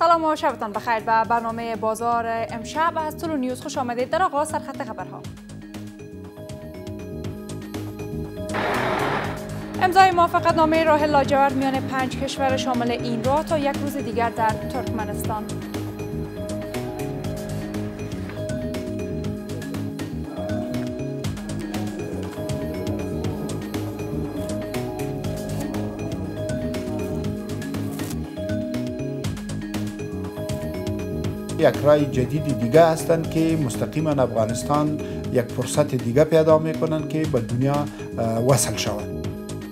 سلام و شبتان بخیر به برنامه بازار امشب از طلوع نیوز خوش آمدید. در آغاز سرخط خبرها. امضای موافقتنامه راه لاجورد میان 5 کشور شامل ایران تا یک روز دیگر در ترکمنستان. یک رای جدید دیگه هستند که مستقیما افغانستان یک فرصت دیگه پیدا میکنن که به دنیا وصل شود.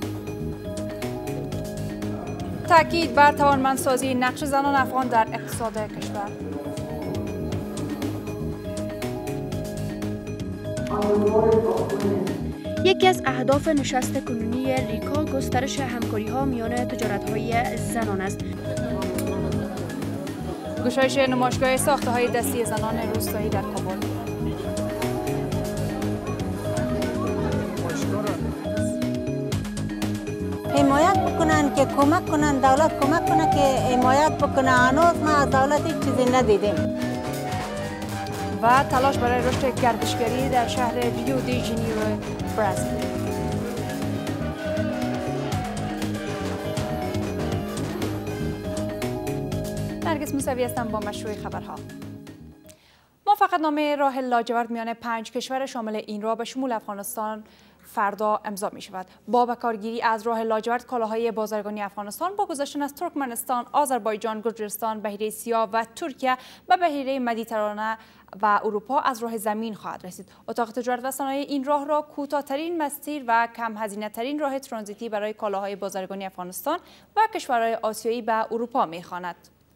تاکید بر توانمندسازی نقش زنان افغان در اقتصاد کشور. یکی از اهداف نشست کنونی ریکا گسترش همکاری‌ها میان تجارت‌های زنان است. گشایش نمایشگاه ساخته‌های دستی زنان روستایی در کابل. حمایت بکنن که کمک کنن، دولت کمک کنه که حمایت بکنه. هنوز ما از دولت هیچ چیزی ندیدیم. و تلاش برای رشد گردشگری در شهر ریو دی ژانیرو، برزیل. نرگس موسوی هستم با مشروع خبرها. موافقتنامه راه لاجورد میان 5 کشور شامل ایران به شمول افغانستان فردا امضا می شود. با بکارگیری از راه لاجورد کالاهای بازرگانی افغانستان با گذشتن از ترکمنستان، آذربایجان، گرجستان، بحیره سیاه و ترکیه به بحیره مدیترانه و اروپا از راه زمین خواهد رسید. اتاق تجارت و صنایع این راه را کوتاه‌ترین مسیر و کم هزینه ترین راه ترانزیتی برای کالاهای بازرگانی افغانستان و کشورهای آسیایی به اروپا می خواند.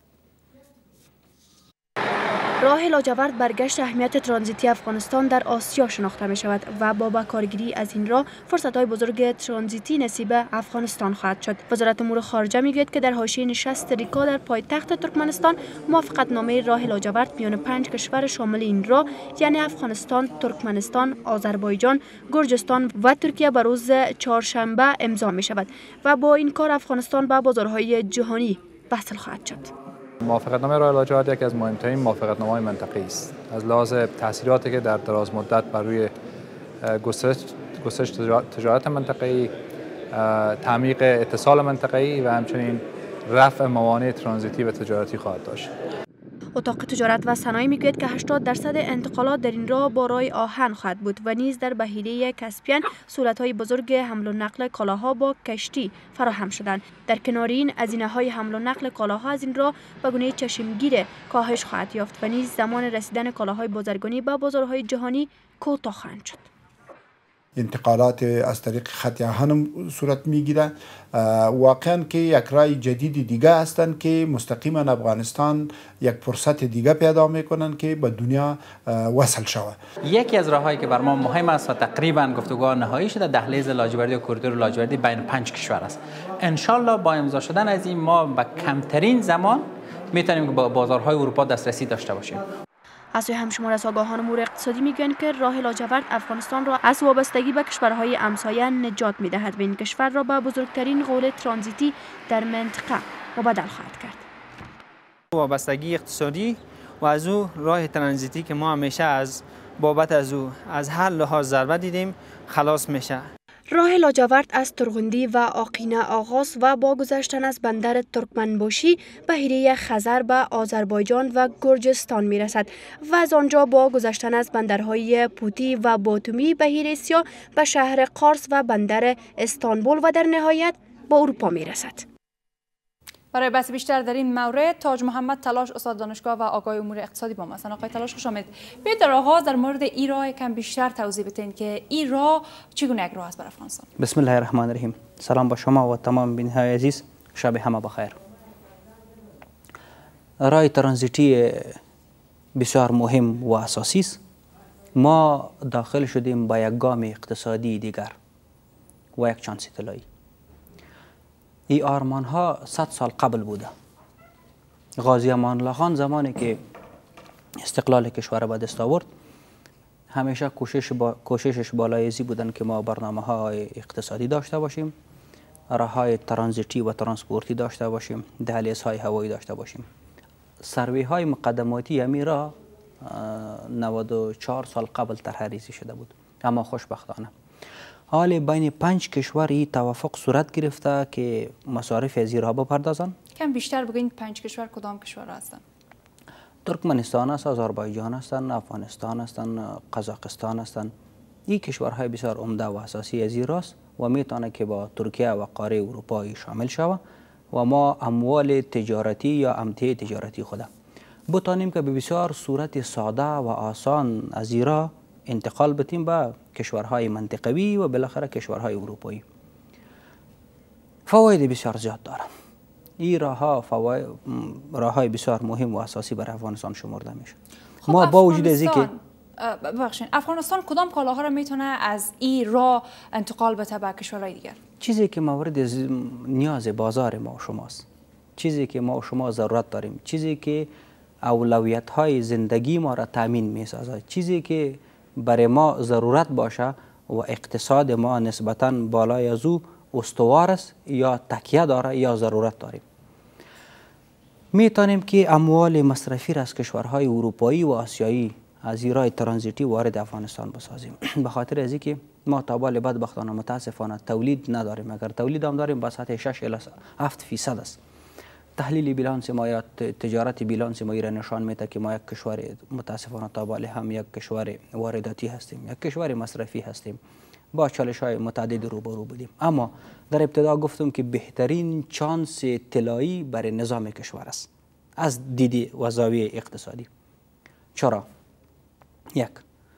راه لاجورد برگشت اهمیت ترانزیتی افغانستان در آسیا شناخته می شود و با بکارگیری از این راه فرصت‌های بزرگ ترانزیتی نصیب افغانستان خواهد شد. وزارت امور خارجه میگوید که در حاشیه نشست ریکا در پایتخت ترکمنستان موافقتنامه راه لاجورد میان 5 کشور شامل این راه یعنی افغانستان، ترکمنستان، آذربایجان، گرجستان و ترکیه به روز چهارشنبه امضا می شود و با این کار افغانستان به بازارهای جهانی وصل خواهد شد. موافقتنامه راه لاجورد یکی از مهمترین موافقتنامه‌های منطقه‌ای است. از لحاظ تاثیراتی که در دراز مدت بر روی گسترش تجارت منطقه‌ای، تعمیق اتصال منطقه‌ای و همچنین رفع موانع ترانزیتی و تجارتی خواهد داشت. اتاق تجارت و صنایع میگوید که 80% انتقالات در این راه با راه آهن خواهد بود و نیز در بحیره کاسپین سهولت‌های بزرگ حمل و نقل کالاها با کشتی فراهم شدند. در کنار این هزینه‌های حمل و نقل کالاها از این راه به گونه چشمگیر کاهش خواهد یافت و نیز زمان رسیدن کالاهای بازرگانی به بازارهای جهانی کوتاه خواهد شد. انتقالات از طریق خط آهن صورت میگیره. واقعا که یک رای جدید دیگه هستند که مستقیما افغانستان یک فرصت دیگه پیدا میکنن که به دنیا وصل شود. یکی از راههایی که بر ما مهم است و تقریبا گفتگوها نهایی شده دهلیز لاجوردی و کوریدور لاجوردی بین 5 کشور است. ان شاء الله با امضا شدن از این ما به کمترین زمان میتونیم که با بازارهای اروپا دسترسی داشته باشیم. از سوی همشمار از آگاهان امور اقتصادی میگویند که راه لاجورد افغانستان را از وابستگی به کشورهای همسایه نجات میدهد و این کشور را به بزرگترین غول ترانزیتی در منطقه مبادل خواهد کرد. وابستگی اقتصادی و از او راه ترانزیتی که ما همیشه از بابت از او از هر لحاظ ضربه دیدیم خلاص میشه. راه لاجورد از ترغندی و آقینه آغاز و با گذشتن از بندر ترکمنباشی بحیره خزر به آذربایجان و گرجستان می رسد و از آنجا با گذشتن از بندرهای پوتی و باتومی بحیره سیاه به شهر قارس و بندر استانبول و در نهایت به اروپا می رسد. برای بحث بیشتر در این مورد تاج محمد تلاش استاد دانشگاه و آگاه امور اقتصادی با ما هستند. آقای تلاش خوش آمدید. بیایید در آغاز در مورد این راه کم بیشتر توضیح بدین که این راه چگونه یک راه است برای افغانستان. بسم الله الرحمن الرحیم. سلام با شما و تمام بینندگان عزیز. شب همه بخیر. راه ترانزیتی بسیار مهم و اساسی است. ما داخل شدیم با یک گام اقتصادی دیگر و یک چانس طلایی. این آرمان ها 100 سال قبل بوده. غازی امان الله خان زمانی که استقلال کشور به دست آورد همیشه کوششش بالایزی بودن که ما برنامه های اقتصادی داشته باشیم، راه های ترانزیتی و ترانسپورتی داشته باشیم، دهلیزهای هوایی داشته باشیم. سروی های مقدماتی امیرا 94 سال قبل طرح‌ریزی شده بود، اما خوشبختانه حال بین 5 کشور این توافق صورت گرفته که مصارف از را بپردازند. کم بیشتر بگین 5 کشور کدام کشور هستند؟ ترکمنستان است، آذربایجان هستند، افغانستان هستند، قزاقستان هستند. این کشورهای بسیار عمده و اساسی از ایراست و میتونه که با ترکیه و قاره اروپایی شامل شود و ما اموال تجارتی یا امتیاز تجارتی خود بتانیم که به بسیار صورت ساده و آسان از ایران انتقال بتیم به کشورهای منطقوی و بالاخره کشورهای اروپایی. فواید بسیار زیاد داره. این راههای بسیار مهم و اساسی برای افغانستان شمرده میشه. خب ما با وجود از اینکه ببخشید افغانستان کدام کالاها را میتونه از این راه انتقال بده به کشورهای دیگر؟ چیزی که مورد نیاز بازار ما و شماست، چیزی که ما و شما ضرورت داریم، چیزی که اولویت های زندگی ما را تامین میسازه، چیزی که برای ما ضرورت باشه و اقتصاد ما نسبتاً بالای از او استوار است یا تکیه داره یا ضرورت داریم. میتونیم که اموال مصرفی را از کشورهای اروپایی و آسیایی از ایران ترانزیتی وارد افغانستان بسازیم. به خاطر از اینکه ما تا بال بدبختانه متاسفانه تولید نداریم. اگر تولید هم داریم با سطح 6 الی 7% است. تحلیل بیلانس ما یا تجارت بیلانس ما را نشان میده که ما یک کشور متاسفانه تا بال هم یک کشور وارداتی هستیم، یک کشور مصرفی هستیم، با چالش‌های متعدد روبرو بودیم. اما در ابتدا گفتم که بهترین چانس طلایی برای نظام کشور است از دید و زاویه اقتصادی. چرا؟ یک،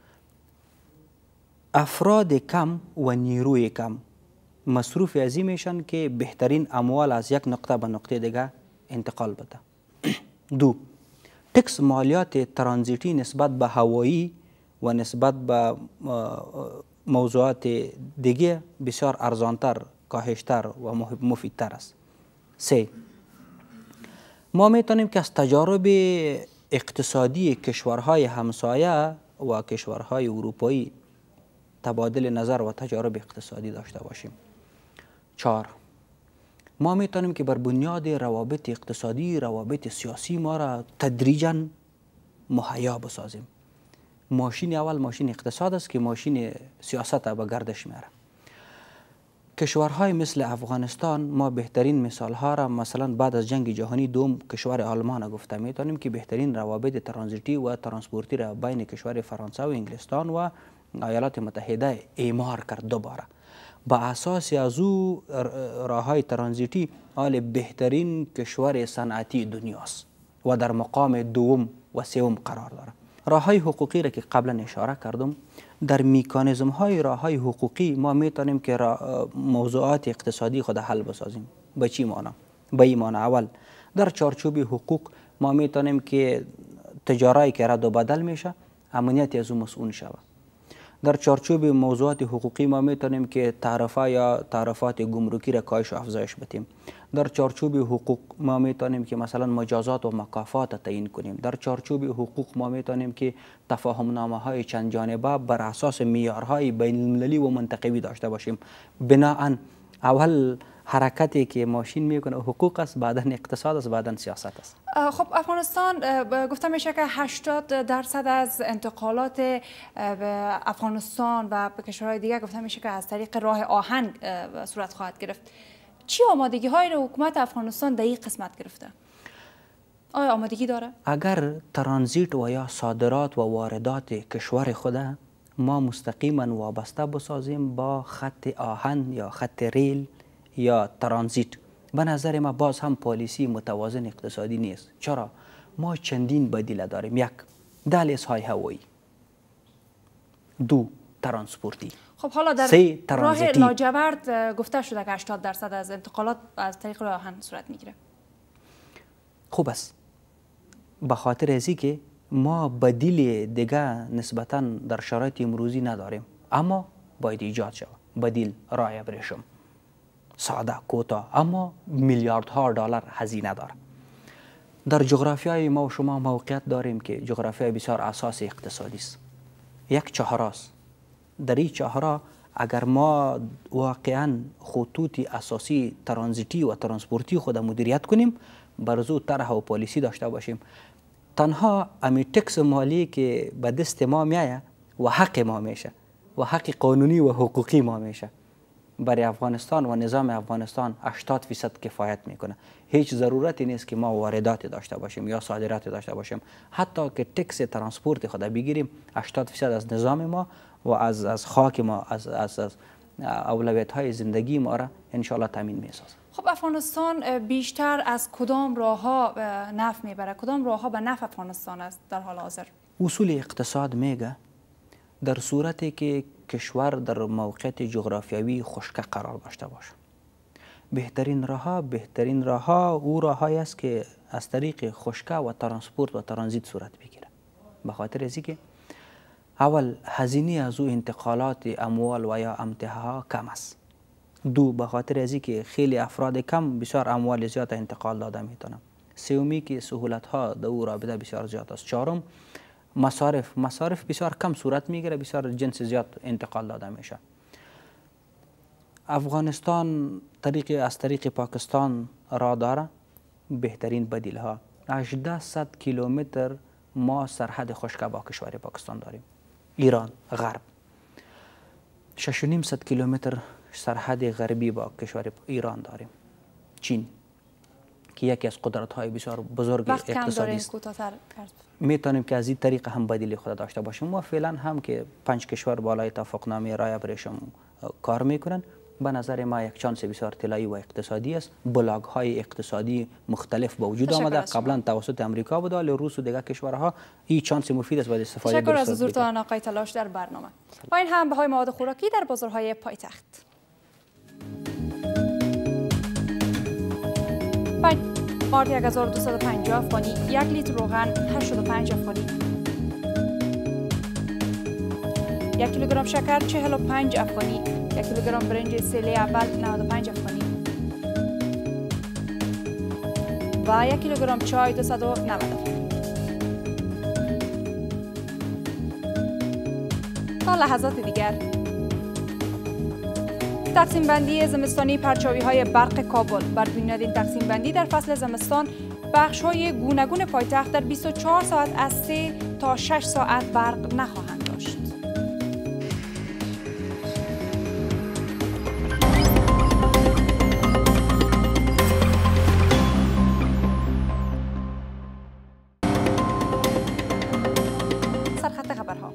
افراد کم و نیروی کم مصروف از این میشن که بهترین اموال از یک نقطه به نقطه دیگه انتقال بده. دو، تکس مالیات ترانزیتی نسبت به هوایی و نسبت به موضوعات دیگه بسیار ارزانتر، کاهشتر و مفیدتر است. سه، ما میتونیم که از تجارب اقتصادی کشورهای همسایه و کشورهای اروپایی تبادل نظر و تجارب اقتصادی داشته باشیم. 4، ما میتونیم که بر بنیاد روابط اقتصادی، روابط سیاسی ما را تدریجاً مهیا بسازیم. ماشین اول ماشین اقتصاد است که ماشین سیاست به گردش میاره. کشورهای مثل افغانستان ما بهترین مثالها را مثلا بعد از جنگ جهانی دوم کشور آلمان گفته میتونیم که بهترین روابط ترانزیتی و ترانسپورتی را بین کشور فرانسه و انگلستان و ایالات متحده اعمار کرد دوباره. با اساس از او راههای ترانزیتی حال بهترین کشور صنعتی دنیاست و در مقام دوم و سوم قرار داره. راههای حقوقی را که قبلا اشاره کردم، در میکانیزم های راههای حقوقی ما میتونیم که موضوعات اقتصادی خود حل بسازیم. به چی معنی؟ به این معنی اول در چارچوب حقوق ما میتونیم که تجاری که رد و بدل میشه امنیت از اون مسئول شود. در چارچوب موضوعات حقوقی ما میتونیم که تعرفه یا تعرفات گمرکی را کاهش و افزایش بدیم. در چارچوب حقوق ما میتونیم که مثلا مجازات و مکافات تعیین کنیم. در چارچوب حقوق ما میتونیم که تفاهم نامه های چند جانبه بر اساس معیارهای بین المللی و منطقوی داشته باشیم. بناهن اول حرکتی که ماشین میکنه حقوق است، بعدا اقتصاد است، بعدا سیاست است. خب افغانستان گفته میشه که 80% از انتقالات افغانستان و به کشورهای دیگر گفته میشه که از طریق راه آهن صورت خواهد گرفت. چی آمادگی های حکومت افغانستان در این قسمت گرفته؟ آیا آمادگی داره؟ اگر ترانزیت و یا صادرات و واردات کشور خود ما مستقیما وابسته بسازیم با خط آهن یا خط ریل یا ترانزیت، به نظر ما باز هم پالیسی متوازن اقتصادی نیست. چرا؟ ما چندین بدیل داریم. یک، دهلیزهای هوایی. دو، ترانسپورتی. خب حالا در راه لاجورد گفته شده که 80% از انتقالات از طریق راه آهن صورت میگیره. خوب است. به خاطر ازی که ما بدیل دیگه نسبتا در شرایط امروزی نداریم، اما باید ایجاد شود. بدیل راه ابریشم ساده، کوتاه، اما میلیاردها دلار هزینه داره. در جغرافیای ما و شما موقعیت داریم که جغرافیای بسیار اساس اقتصادی است. یک چهارراه است. در این چهارراه اگر ما واقعا خطوط اساسی ترانزیتی و ترانسپورتی خود مدیریت کنیم، برزو طرح و پالیسی داشته باشیم. تنها امی تکس مالی که به دست ما میایه و حق ما میشه و حق قانونی و حقوقی ما میشه، برای افغانستان و نظام افغانستان 80% کفایت میکنه. هیچ ضرورتی نیست که ما واردات داشته باشیم یا صادرات داشته باشیم. حتی که تکس ترانسپورت خود بگیریم 80% از نظام ما و از خاک ما، از اولویت های زندگی ما را انشالله تامین میسازه. خب افغانستان بیشتر از کدام راه ها نفع میبره؟ کدام راه ها به نفع افغانستان است در حال حاضر؟ اصول اقتصاد میگه در صورتی که کشور در موقعیت جغرافیایی خشک قرار داشته باشه، بهترین راه ها او راههایی است که از طریق خشکه و ترانسپورت و ترانزیت صورت بگیره. به خاطر از اینکه اول هزینه از او انتقالات اموال و یا امتحاها کم است. دو، به خاطر از اینکه خیلی افراد کم بسیار اموال زیاد انتقال داده میتونن. سومی که سهولت ها در او رابطه بسیار زیاد است. چهارم، مصارف بسیار کم صورت میگیره، بسیار جنس زیاد انتقال داده میشه. افغانستان از طریق پاکستان راه داره بهترین بدیل ها. 1800 کیلومتر ما سرحد خشک با کشور پاکستان داریم. ایران غرب 6.5 کیلومتر سرحد غربی با کشور ایران داریم. چین که یکی از قدرت های بسیار بزرگ اقتصادی است. میتونیم که از این طریق هم بدیل خود داشته باشیم و فعلا هم که 5 کشور بالای توافقنامه رای ابریشم کار میکنن. به نظر ما یک چانس بسیار طلایی و اقتصادی است. بلاگ های اقتصادی مختلف به وجود آمده. قبلا توسط امریکا بود، ولی روس و دیگر کشورها این چانس مفید است برای استفاده. تشکر از حضورتان آقای تلاش در برنامه. با این هم بهای مواد خوراکی در بازارهای پایتخت. مارد 1250 افغانی، 1 لیتر روغن 85 افغانی، 1 کیلوگرم شکر 45 افغانی، 1 کیلوگرم برنج سیلی اول 95 افغانی و 1 کیلوگرم چای 290 افغانی. تا لحظات دیگر. تقسیم بندی زمستانی پرچاوی های برق کابل. بر بنیاد این تقسیم بندی در فصل زمستان بخش های گوناگون پایتخت در 24 ساعت از 3 تا 6 ساعت برق نخواهند داشت. سرخط خبرها.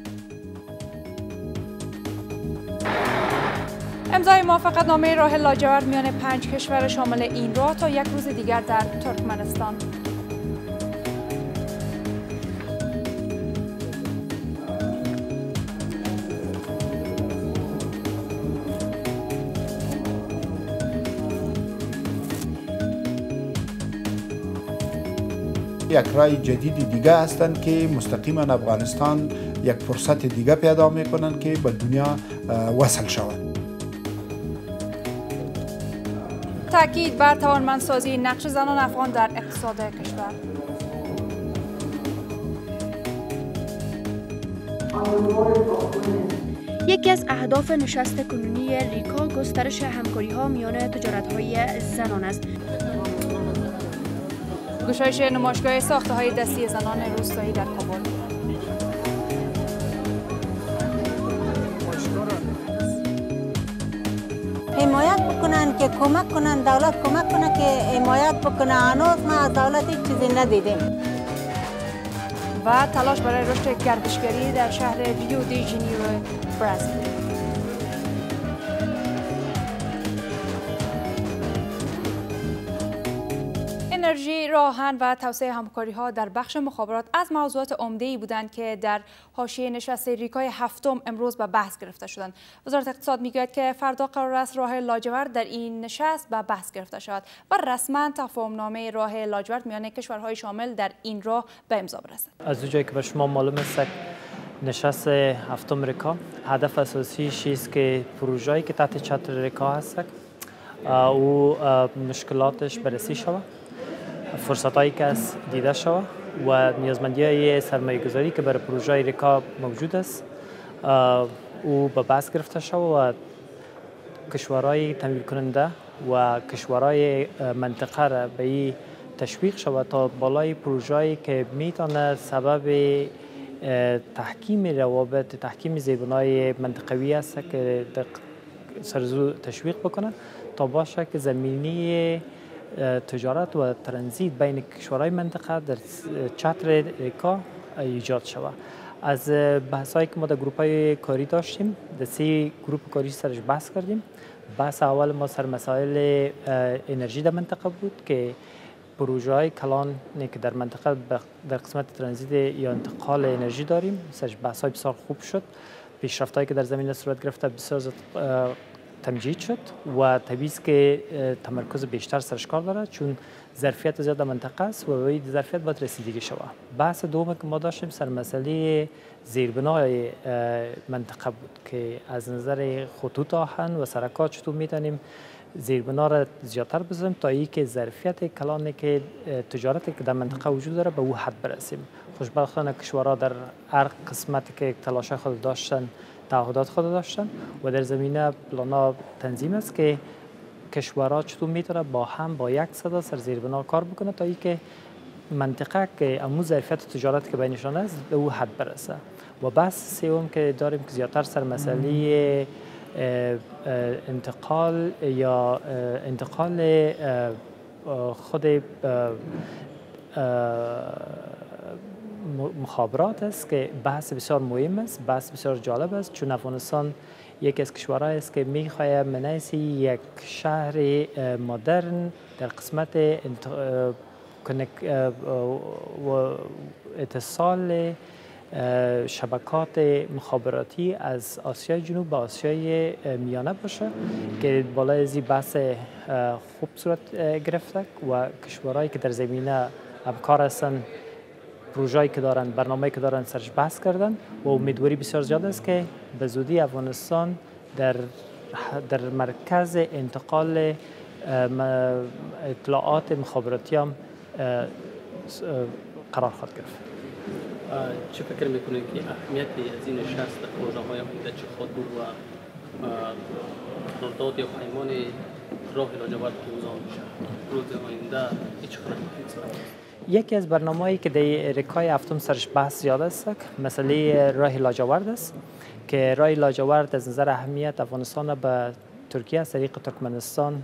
امضای موافقتنامه راه لاجورد میان 5 کشور شامل این راه تا یک روز دیگر در ترکمنستان. یک رای جدید دیگه هستند که مستقیما افغانستان یک فرصت دیگه پیدا میکنن که به دنیا وصل شود. تاکید بر توانمندسازی نقش زنان افغان در اقتصاد کشور. یکی از اهداف نشست کنونی ریکا گسترش همکاری‌ها میان تجارت‌های زنان است. گشایش نمایشگاه ساخته‌های دستی زنان روستایی در کابل. حمایت بکنن که کمک کنن، دولت کمک کنه که حمایت بکنه. هنوز ما از دولت هیچ چیزی ندیدیم. و تلاش برای رشد گردشگری در شهر ریو دی ژانیرو، برزیل. انرژی، راهن و توسعه همکاری‌ها در بخش مخابرات از موضوعات عمده‌ای بودند که در حاشیه نشست ریکای هفتم امروز به بحث گرفته شدند. وزارت اقتصاد میگوید که فردا قرار است راه لاجورد در این نشست به بحث گرفته شود و رسما تفاهم‌نامه راه لاجورد میان کشورهای شامل در این راه به امضا برسد. از اونجایی که به شما معلوم است نشست هفتم ریکا هدف اساسیش است که پروژه‌ای که تحت چتر ریکا هست او مشکلاتش بررسی شود، فرصتایی که از دیده شود و نیازمندی‌های سرمایه‌گذاری که برای پروژه ریکا موجود است او به بحث گرفته شود و کشورهای تمویل کننده و کشورهای منطقه را به این تشویق شود تا بالای پروژه‌ای که میتونه سبب تحکیم روابط، تحکیم زیربنای منطقوی است که سرزو تشویق بکنه تا باشه که زمینی تجارت و ترانزیت بین کشورهای منطقه در چتر ریکا ایجاد شود. از بحثایی که ما در گروپ‌های کاری داشتیم، در 3 گروپ کاری سرش بحث کردیم. بحث اول ما سر مسائل انرژی در منطقه بود که پروژه‌های کلان که در منطقه در قسمت ترانزیت یا انتقال انرژی داریم، سرش بحث‌های بسیار خوب شد. پیشرفت‌هایی که در زمینه صورت گرفته بسیار تمجید شد و طبیعی است که تمرکز بیشتر سرش کار داره چون ظرفیت زیاد منطقه است و به ظرفیت باید رسیدگی شود. بحث دوم که ما داشتیم سر مسئله زیربنای منطقه بود که از نظر خطوط آهن و سرکات چطور میتونیم زیربنا را زیادتر بزنیم تا اینکه ظرفیت کلانی که تجارتی که در منطقه وجود داره به او حد برسیم. خوشبختانه کشورها در هر قسمتی که تلاش خود داشتن تعهدات خود داشتن و در زمینه پلانا تنظیم است که کشورها چطور میتونه با هم با یک صدا سر زیربنا کار بکنه تا اینکه منطقه که امو ظرفیت تجارت که بینشان است به او حد برسه. و بحث سوم که داریم که زیادتر سر مسئله انتقال یا انتقال خود مخابرات است که بحث بسیار مهم است، بحث بسیار جالب است چون افغانستان یکی از کشورهایی است که میخواهد منیسی یک شهر مدرن در قسمت اتصال شبکات مخابراتی از آسیای جنوب به آسیای میانه باشه که بالای از این بحث خوب صورت گرفته و کشورهایی که در زمینه همکار هستند پروژه‌ای که دارن، برنامه‌ای که دارن سرش بحث کردن و امیدواری بسیار زیاد است که به زودی افغانستان در مرکز انتقال اطلاعات مخابراتی هم قرار خواهد گرفت. چه فکر میکنید که اهمیت از این نشست در پروژه‌های آینده چه خواهد بود و قرارداد یا پیمان راه لاجورد که امضا میشه روز آینده چه خواهد بود؟ یکی از برنامه‌ای که در ریکای هفتم سرش بحث زیاد است مسئله راه لاجورد است که راه لاجورد از نظر اهمیت افغانستان به ترکیه از طریق ترکمنستان،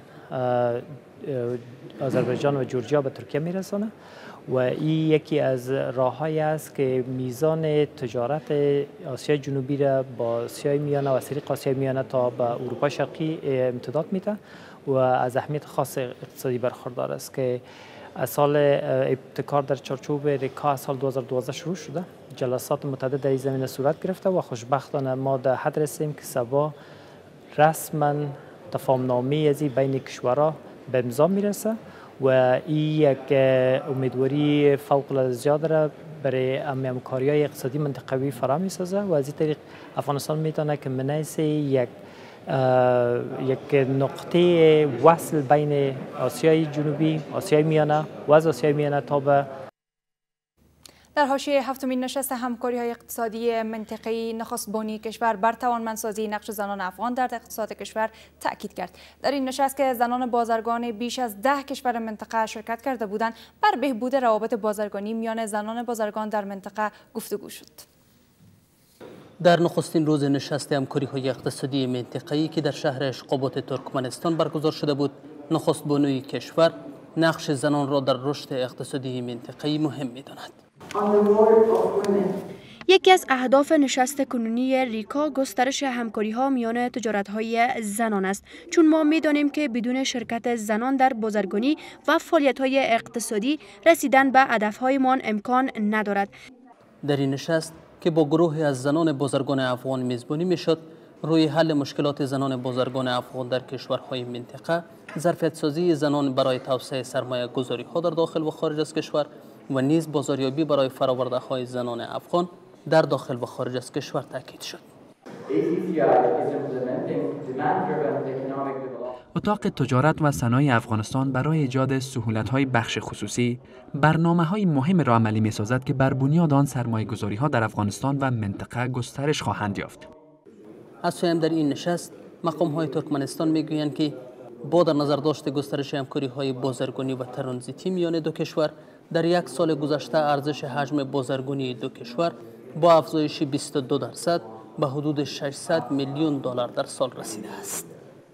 آذربایجان و جورجیا به ترکیه میرسونه و این یکی از راه‌هایی است که میزان تجارت آسیای جنوبی را با آسیای میانه و از طریق آسیای میانه تا به اروپا شرقی امتداد میده و از اهمیت خاص اقتصادی برخوردار است که از سال ابتکار در چارچوب ریکا از سال 2012 شروع شده. جلسات متعدد در این زمینه صورت گرفته و خوشبختانه ما در حد رسیدیم که سبا رسما تفاهم‌نامه از بین کشورها به امضا میرسه و این یک امیدواری فوق العاده زیاد را برای همکاری‌های اقتصادی منطقوی فراهم می‌سازه و از این طریق افغانستان میتونه که منیس یک نقطه وصل بین آسیای جنوبی، آسیای میانه و از آسیای میانه تا به در حاشیه هفتمین نشست همکاری‌های اقتصادی منطقه‌ای نخست بانی کشور بر توانمندسازی نقش زنان افغان در اقتصاد کشور تاکید کرد. در این نشست که زنان بازرگان بیش از 10 کشور منطقه شرکت کرده بودند، بر بهبود روابط بازرگانی میان زنان بازرگان در منطقه گفتگو شد. در نخستین روز نشست همکاری‌های اقتصادی منطقه‌ای که در شهر اشقابات ترکمنستان برگزار شده بود، نخست بانوی کشور نقش زنان را در رشد اقتصادی منطقه‌ای مهم می‌داند. یکی از اهداف نشست کنونی ریکا گسترش همکاری‌ها میان تجارت‌های زنان است، چون ما می‌دانیم که بدون شرکت زنان در بازرگانی و فعالیت‌های اقتصادی رسیدن به هدف‌هایمان امکان ندارد. در این نشست که با گروهی از زنان بازرگان افغان میزبانی میشد، روی حل مشکلات زنان بازرگان افغان در کشورهای منطقه، ظرفیت‌سازی زنان برای توسعه سرمایه‌گذاری‌ها در داخل و خارج از کشور و نیز بازاریابی برای فرآورده‌های زنان افغان در داخل و خارج از کشور تاکید شد. اتاق تجارت و صنایع افغانستان برای ایجاد سهولت‌های بخش خصوصی برنامه‌های مهم را عملی می‌سازد که بر بنیاد آن سرمایه‌گذاری‌ها در افغانستان و منطقه گسترش خواهند یافت. از سویم در این نشست مقام‌های ترکمنستان می‌گویند که با در نظر داشت گسترش همکاری های بازرگانی و ترانزیتی میان دو کشور، در یک سال گذشته ارزش حجم بازرگانی دو کشور با افزایش 22% به حدود 600 میلیون دلار در سال رسیده است.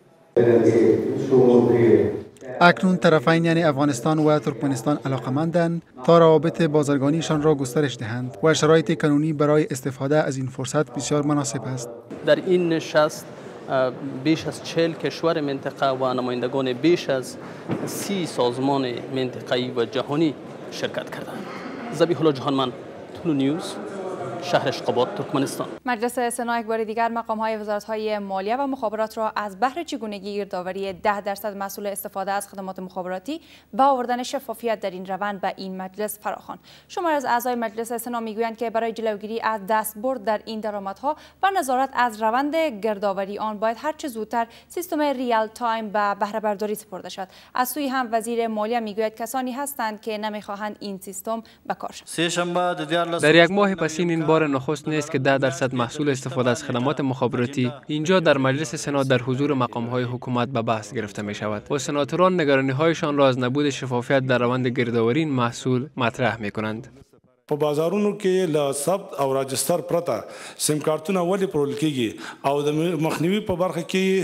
اکنون طرفین یعنی افغانستان و ترکمنستان علاقمندند تا روابط بازرگانیشان را گسترش دهند و شرایط قانونی برای استفاده از این فرصت بسیار مناسب است. در این نشست بیش از 40 کشور منطقه و نمایندگان بیش از 30 سازمان منطقه‌ای و جهانی شرکت کردند. ذبیح الله جهانمند، طلو نیوز، شهر اشقاباد، ترکمنستان. مجلس سنا یک بار دیگر مقام‌های وزارت‌های مالیه و مخابرات را از بهر چگونگی گردآوری 10% مسئول استفاده از خدمات مخابراتی و آوردن شفافیت در این روند به این مجلس فراخواند. شماری از اعضای مجلس سنا میگویند که برای جلوگیری از دستبرد در این درآمدها و نظارت از روند گردآوری آن باید هر چه زودتر سیستم ریال تایم به بهره برداری سپرده شود. از سوی هم وزیر مالیه میگوید کسانی هستند که نمیخواهند این سیستم به کار شود. در یک ماه پسین این بار نخست نیست که 10% محصول استفاده از خدمات مخابراتی اینجا در مجلس سنا در حضور مقام‌های حکومت به بحث گرفته می شود و سناتوران نگرانی‌هایشان را از نبود شفافیت در روند گردآوری این محصول مطرح می کنند. په بازارونو کې له ثبت او راجستر پرته سیم کارتونه ولې پرول کیږي او د مخنیوي په برخه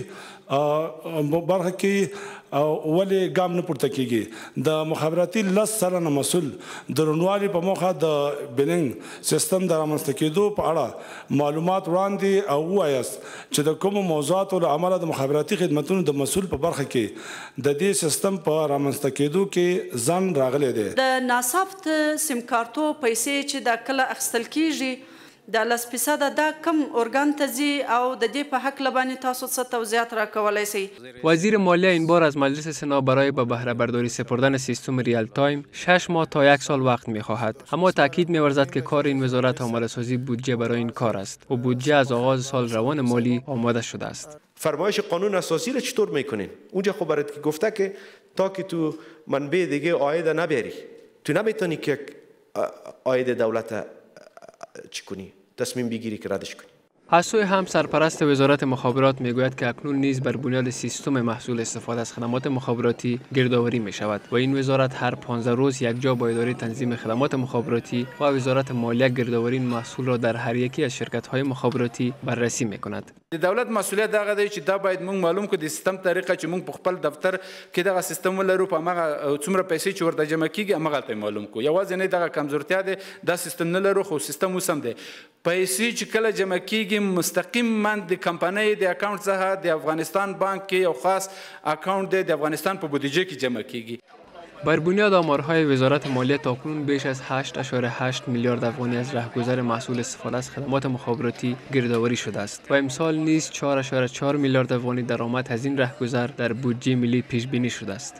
کې ولې ګام نه پورته کیږي. د مخابراتي 10 سلنه مسؤل د روڼوالي په موخه د بلنګ سیستم د رامنځته کېدو په اړه معلومات وړاندې او وایاست چې د کومو موضوعاتو له امله د مخابراتي خدمتونو د مسؤل په برخه کې د دې سیستم په رامنځته کېدو کې ځان راغلی دی. د ناثبت سیم کارتو پیسې چې د کله اخیستل کیږي د 10% دا کم ارګان ته ځي او د دې په حق لبانې تاسو څه توضیحات راکولی شئ؟ وزیر مالیه این بار از مجلس سنا برای به بهره برداری سپردن سیستم ریال تایم 6 ماه تا 1 سال وقت می‌خواهد، اما تاکید می‌ورزد که کار این وزارت آماده‌سازی بودجه برای این کار است و بودجه از آغاز سال روان مالی آماده شده است. فرمایش قانون اساسی را چطور میکنین؟ اونجا خب برات گفته که تا که تو منبع دیگه عاید نبری تو نمیتونی که عاید دولت چی کنی؟ تصمیم بگیری که ردش کنی. از سوی هم سرپرست وزارت مخابرات میگوید که اکنون نیز بر بنیاد سیستم محصول استفاده از خدمات مخابراتی گردآوری می شود و این وزارت هر 15 روز یک جا با اداره تنظیم خدمات مخابراتی و وزارت مالیه گردآوری این محصول را در هر یکی از شرکت‌های مخابراتی بررسی می کند. د دولت مسئولیت دغه دی چې دا باید مونږ معلوم کړو د سیستم طریقه چې مونږ په خپل دفتر کې دغه سیستم ولرو په هغه څومره پیسې چې ورته جمع کیږي هغه ته معلوم کو. یوازې نه دغه کمزورتیا ده دا سیستم نه لرو خو سیستم وسم دی. پیسې چې کله جمع کیږي مستقیم من د کمپنۍ د اکاونټ څخه د افغانستان بانک کې یو خاص اکاونټ دی د افغانستان په بودجه کې جمع کیږي. بر بنیاد آمارهای وزارت مالیه تاکنون بیش از 8.8 میلیارد افغانی از رهگذر محصول استفاده از خدمات مخابراتی گردآوری شده است و امسال نیز 4.4 میلیارد افغانی درآمد از این رهگذر در بودجه ملی پیش بینی شده است.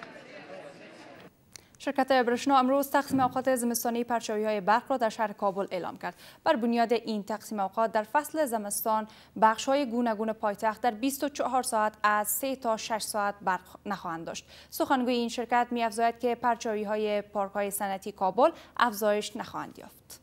شرکت برشنا امروز تقسیم اوقات زمستانی پرچاوی‌های برق را در شهر کابل اعلام کرد. بر بنیاد این تقسیم اوقات در فصل زمستان بخش‌های گوناگون پایتخت در 24 ساعت از 3 تا 6 ساعت برق نخواهند داشت. سخنگوی این شرکت می‌افزاید که پرچاوی‌های پارک‌های صنعتی کابل افزایش نخواهند یافت.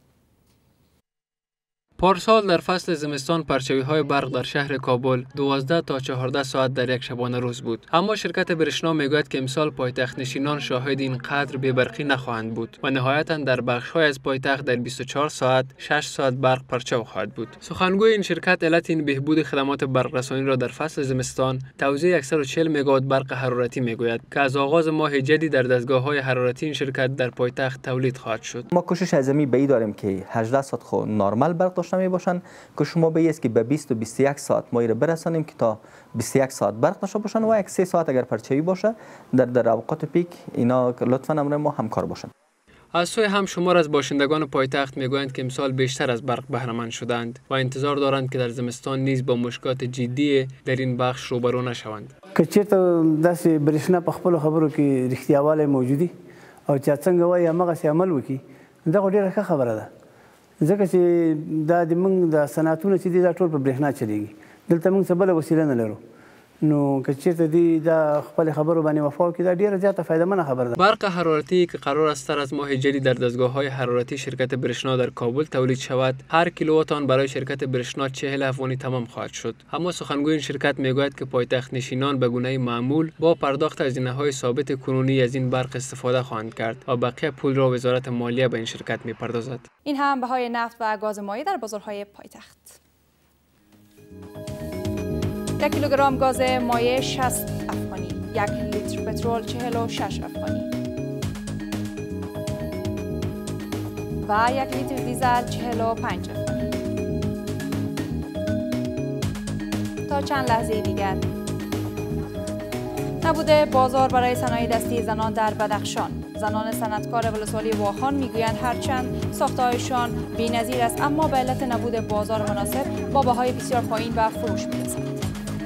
پارسال در فصل زمستان پرچاوی‌های برق در شهر کابل 12 تا 14 ساعت در یک شبانه روز بود، اما شرکت برشنا میگوید که امسال پایتخت نشینان شاهد این قدر بی‌برقی نخواهند بود و نهایتاً در بخش‌های از پایتخت در 24 ساعت 6 ساعت برق پرچاو خواهد بود. سخنگوی این شرکت علت این بهبود خدمات برق رسانی را در فصل زمستان توزیع 140 مگاوات برق حرارتی میگوید که از آغاز ماه جدی در دستگاه‌های حرارتی این شرکت در پایتخت تولید خواهد شد. ما کوشش ازمی به این داریم که 18 ساعت خو نرمال برق داشته می باشن که شما بیایید که به 20 و 21 ساعت ما را برسانیم که تا 21 ساعت برق داشته باشن و یک 3 ساعت اگر پرچاوی باشه در اوقات پیک اینا لطفاً امر ما همکار باشن. از سوی هم شمار از باشندگان پایتخت میگویند که امسال بیشتر از برق بهره مند شدند و انتظار دارند که در زمستان نیز با مشکلات جدی در این بخش روبرو نشوند. که چیرته داسې برېښنا په خپلو خبرو کې رښتیاوالی موجودي او چې څنګه وایي همغسې عمل وکړي دا خو ډېره ښه خبره ده، ځکه چې دا د موږ د صنعتونه چې دي دا ټول په برېښنا چلېږي. دلته موږ څه بله وسیله نه لرو، نو که چیرته دی دا خپل خبرو باندې وفا وکړي دا ډیره زیاته فایدهمنه خبره ده. برق حرارتی که قرار است از ماه جلی در دستگاه‌های حرارتی شرکت برشنا در کابل تولید شود، هر کیلووات آن برای شرکت برشنا 40 افغانی تمام خواهد شد. اما سخنگوی این شرکت میگوید که پایتخت نشینان به گونه معمول با پرداخت هزینه‌های ثابت کنونی از این برق استفاده خواهند کرد و بقیه پول را وزارت مالیه به این شرکت میپردازد. این هم بهای نفت و گاز مایع در بازارهای پایتخت. 1 کیلوگرم گاز مایع 60 افغانی، 1 لیتر پترول 46 افغانی و 1 لیتر دیزل 45 افغانی. تا چند لحظه دیگر. نبود بازار برای صنایع دستی زنان در بدخشان. زنان صنعتکار ولسوالی واخان میگویند هرچند ساخته‌هایشان بی‌نظیر است اما به علت نبود بازار مناسب با بهای بسیار پایین به فروش می‌رسند.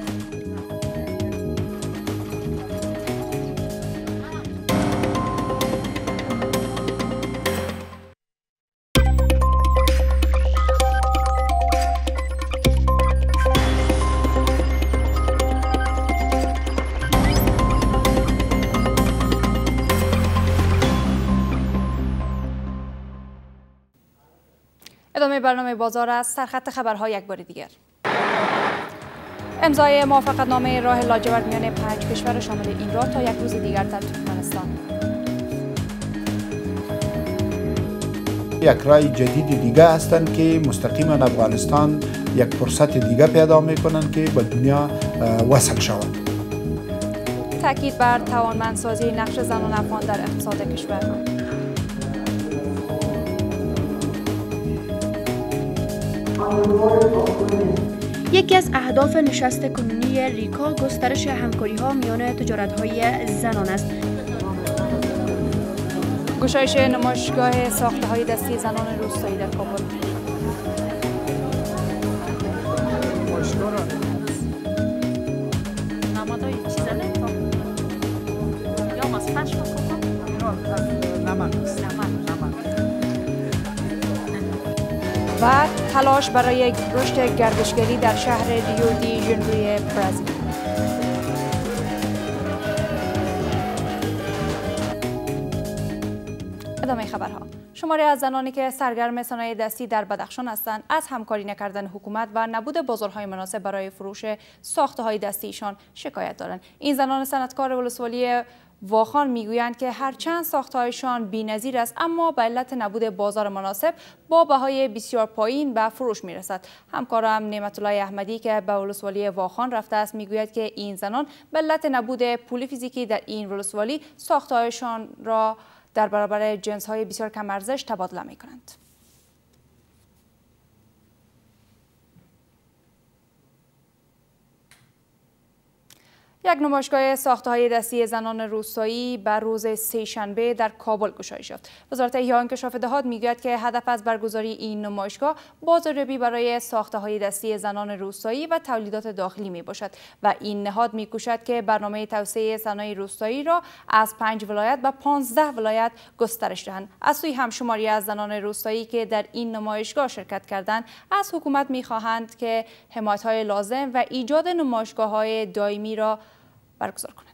ادامه برنامه بازار است. سرخط خبرها یک بار دیگر. امضای موافقتنامه راه لاجورد میان 5 کشور شامل این را تا یک روز دیگر در ترکمنستان. یک رای جدید دیگه هستند که مستقیما افغانستان یک فرصت دیگه پیدا میکنند که به دنیا وصل شود. تاکید بر توانمندسازی نقش زنان افغان در اقتصاد کشور. یکی از اهداف نشست کنونی ریکا گسترش همکاری‌ها میان تجارت‌های زنان است. گشایش نمایشگاه ساخته‌های دستی زنان روستایی در کابل. و تلاش برای رشد گردشگری در شهر ریو دی ژانیروی برزیل. ادامه خبرها. شماری از زنانی که سرگرم صنایع دستی در بدخشان هستند از همکاری نکردن حکومت و نبود بازارهای مناسب برای فروش ساخته‌های دستیشان شکایت دارند. این زنان صنعتکار ولسوالی واخان میگویند که هرچند ساخته‌هایشان بی‌نظیر است اما به علت نبود بازار مناسب با بهای بسیار پایین به فروش میرسد. همکارم نعمت الله احمدی که به ولسوالی واخان رفته است میگوید که این زنان به علت نبود پول فیزیکی در این ولسوالی ساخته‌هایشان را در برابر جنس‌های بسیار کم ارزش تبادله می‌کنند. یک نمایشگاه ساخته‌های دستی زنان روستایی بر روز سه‌شنبه در کابل گشایش یافت. وزارت احیا و انکشاف دهات میگوید که هدف از برگزاری این نمایشگاه بازاریابی برای ساخته‌های دستی زنان روستایی و تولیدات داخلی میباشد و این نهاد میکوشد که برنامه توسعه صنایع روستایی را از 5 ولایت به 15 ولایت گسترش دهند. از سوی هم شماری از زنان روستایی که در این نمایشگاه شرکت کردند از حکومت میخواهند که حمایت‌های لازم و ایجاد نمایشگاه‌های دائمی را برگزار کنند.